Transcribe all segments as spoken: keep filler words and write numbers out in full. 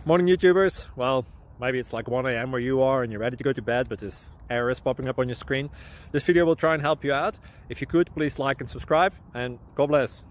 Morning YouTubers. Well, maybe it's like one A M where you are and you're ready to go to bed, but this error is popping up on your screen. This video will try and help you out. If you could, please like and subscribe, and God bless.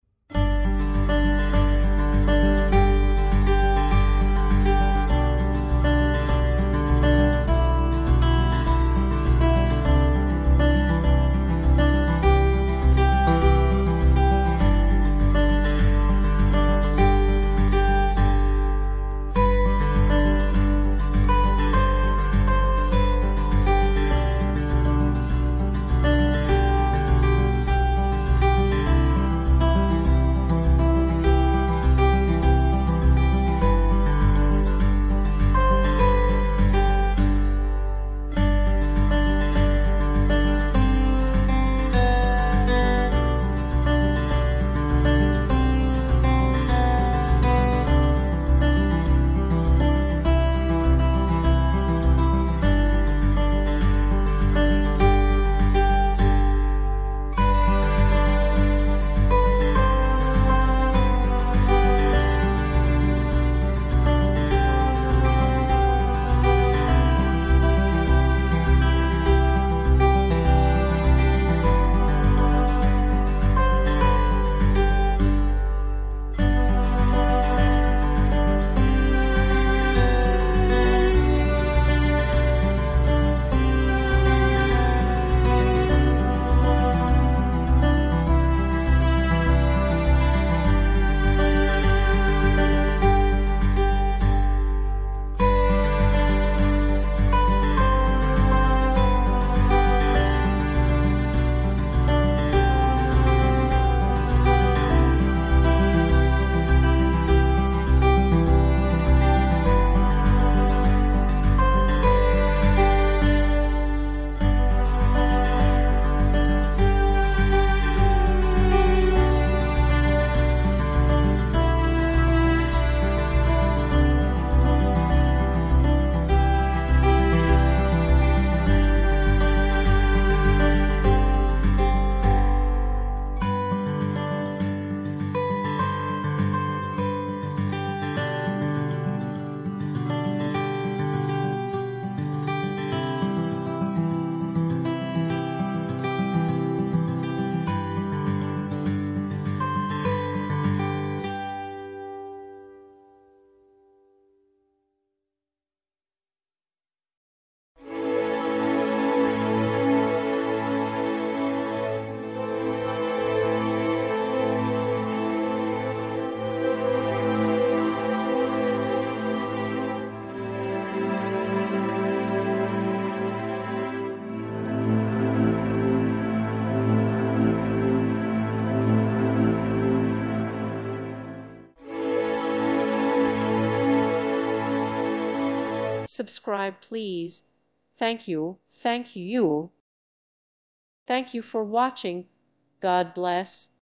Subscribe, please. Thank you. Thank you. Thank you for watching. God bless.